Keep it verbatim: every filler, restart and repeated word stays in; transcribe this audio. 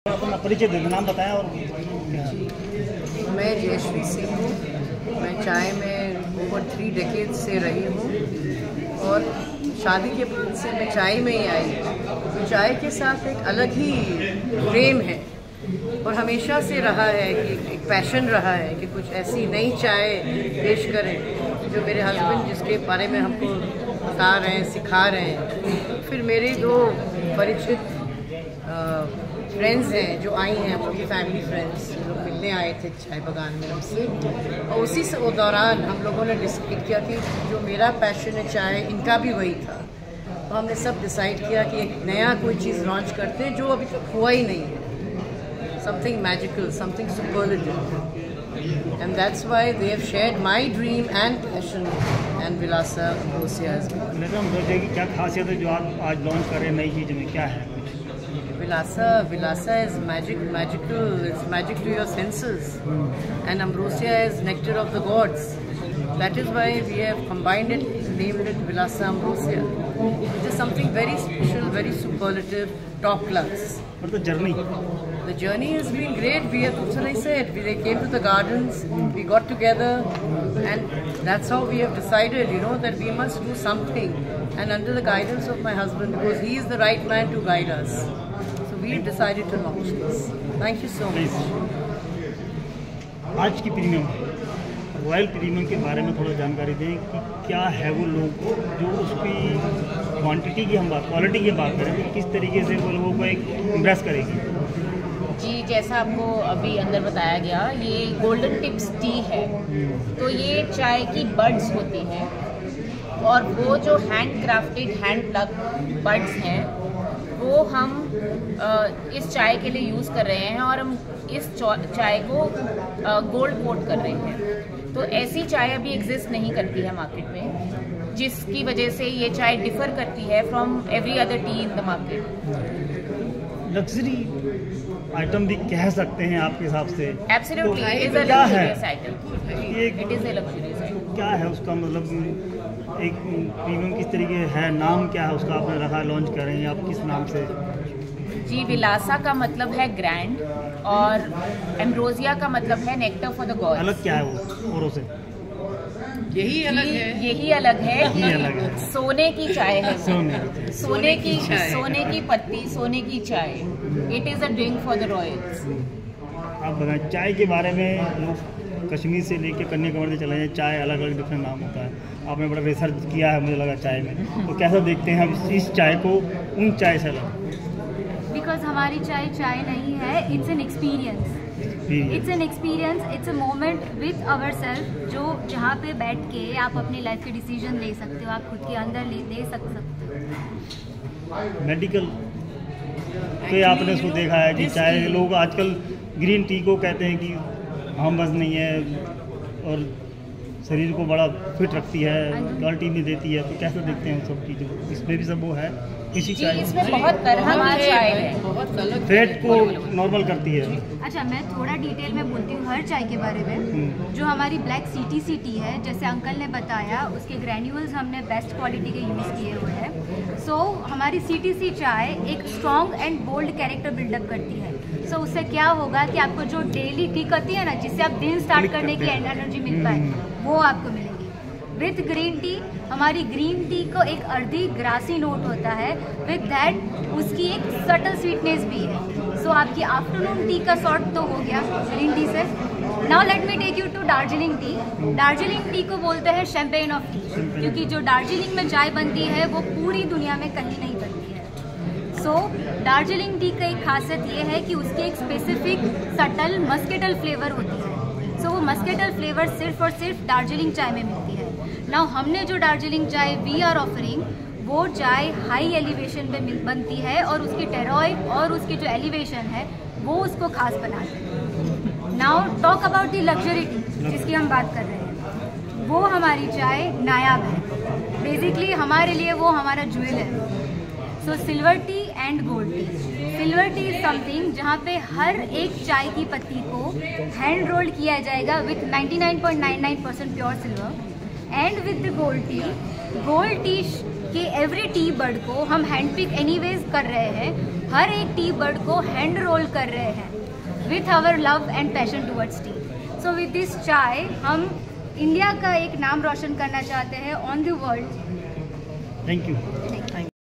अपना परिचय दे, नाम बताएं। और मैं जयश्री सिंह हूँ। मैं चाय में ओवर थ्री डेकेड से रही हूँ और शादी के बाद से मैं चाय में ही आई। तो चाय के साथ एक अलग ही प्रेम है और हमेशा से रहा है कि एक पैशन रहा है कि कुछ ऐसी नई चाय पेश करें जो मेरे हस्बैंड जिसके बारे में हमको बता रहे हैं, सिखा रहे हैं। फिर मेरे दो परिचित फ्रेंड्स हैं जो आई हैं, वो भी फैमिली फ्रेंड्स लोग मिलने आए थे चाय बागान में हमसे, और उसी से वो दौरान हम लोगों ने डिसाइड किया कि जो मेरा पैशन है चाय, इनका भी वही था। तो हमने सब डिसाइड किया कि एक नया कोई चीज़ लॉन्च करते हैं जो अभी तक हुआ ही नहीं है, something magical, something superlative, and that's why they have shared my dream and passion and Vilasa Ambrosia. क्या खासियत है जो आप आज लॉन्च कर रहे हैं नई चीज़ में, क्या है? Vilasa, Vilasa is magic, magical. It's magic to your senses, and Ambrosia is nectar of the gods. That is why we have combined it, named it Vilasa Ambrosia. It is something very special, very superlative, top class. But the journey? The journey has been great. We have, that's what I said. We came to the gardens, we got together, and that's how we have decided, you know, that we must do something, and under the guidance of my husband, because he is the right man to guide us. We decided to launch this. Thank you so much. आज की premium, royal premium के बारे में थोड़ा जानकारी दें कि क्या है वो लोग जो उसकी क्वांटिटी की हम बात, क्वालिटी की बात करें तो किस तरीके से वो लोगों को एक इम्प्रेस करेगी। जी, जैसा आपको अभी अंदर बताया गया, ये गोल्डन टिप्स टी है। तो ये चाय की बड्स होती हैं और वो जो hand crafted hand plucked buds हैं वो हम इस चाय के लिए यूज़ कर रहे हैं और हम इस चाय को गोल्ड कोट कर रहे हैं। तो ऐसी चाय अभी एग्जिस्ट नहीं करती है मार्केट में, जिसकी वजह से ये चाय डिफर करती है from every other tea in the market. Luxury item भी कह सकते हैं आपके हिसाब से? Absolutely, it is a luxurious item. It is a luxurious item. क्या है उसका मतलब, एक प्रीमियम किस तरीके है, नाम क्या है उसका आपने रखा, लॉन्च कर रहे हैं आप किस नाम से? जी, विलासा का मतलब है ग्रैंड और एम्ब्रोसिया का मतलब है नेक्टर फॉर द गॉड्स। अलग क्या है वो औरों से? यही अलग है, यही अलग है यही अलग है। सोने की चाय है, सोने सोने की सोने की पत्ती, सोने की चाय। It is a drink for the royals. आप बताएं चाय के बारे में। लोग कश्मीर से लेके कन्याकुमारी चले जाए, चाय अलग अलग डिफरेंट नाम होता है। आपने बड़ा रिसर्च किया है मुझे लगा चाय में, तो कैसा देखते हैं आप इस चाय को उन चाय से अलग? बिकॉज हमारी चाय चाय नहीं है, it's an experience. It's an experience, it's a moment with our self, जो जहाँ पे बैठ के आप अपनी लाइफ के डिसीजन ले सकते हो, आप खुद के अंदर ले दे सक सकते हो। मेडिकल तो आपने उसको देखा है कि चाय लोग आजकल ग्रीन टी को कहते हैं कि हम बस नहीं है और शरीर को बड़ा फिट रखती है, क्वालिटी नहीं देती है, तो कैसे देखते हैं सब चीज़ों? इसमें भी सब वो है इसी जी, चाय इसमें बहुत तरह की चाय है, बहुत अलग फैट को नॉर्मल करती है। अच्छा, मैं थोड़ा डिटेल में बोलती हूँ हर चाय के बारे में। जो हमारी ब्लैक सीटी सीटी है, जैसे अंकल ने बताया, उसके ग्रैन्यूल्स हमने बेस्ट क्वालिटी के यूज़ किए हुए हैं। सो so, हमारी सीटी सी चाय एक strong and bold character build up करती है। सो so, उससे क्या होगा कि आपको जो डेली टी करती है ना, जिससे आप दिन स्टार्ट करने की एनर्जी मिल पाए, वो आपको मिलेगी। विथ ग्रीन टी, हमारी ग्रीन टी को एक अर्धी ग्रासी नोट होता है, विथ दैट उसकी एक सटल स्वीटनेस भी है। सो so, आपकी आफ्टरनून टी का सॉर्ट तो हो गया ग्रीन टी से। Now let me take you to Darjeeling tea. Darjeeling tea को बोलते हैं शैम्पेन ऑफ टी, क्योंकि जो दार्जिलिंग में चाय बनती है वो पूरी दुनिया में कहीं नहीं बनती है। सो so, दार्जिलिंग टी का एक खासियत ये है कि उसकी एक स्पेसिफिक सटल मस्केटल फ्लेवर होती है। सो so, वो मस्केटल फ्लेवर सिर्फ और सिर्फ दार्जिलिंग चाय में मिलती है। नाउ हमने जो दार्जिलिंग चाय वी आर ऑफरिंग, वो चाय हाई एलिवेशन पे बनती है और उसकी टेरॉइड और उसकी जो एलिवेशन है वो उसको खास बनाती है। Now talk about the luxury tea जिसकी हम बात कर रहे हैं, वो हमारी चाय नायाब है। बेसिकली हमारे लिए वो हमारा ज्वेल है। So silver tea and gold tea. Silver tea is something जहाँ पे हर एक चाय की पत्ती को हैंड रोल्ड किया जाएगा with ninety nine point nine nine percent pure silver. And with the gold tea, gold tea कि एवरी टी बर्ड को हम हैंड पिक एनीवेज कर रहे हैं, हर एक टी बर्ड को हैंड रोल कर रहे हैं with our love and passion towards tea. So with this चाय हम इंडिया का एक नाम रोशन करना चाहते हैं on the world. Thank you.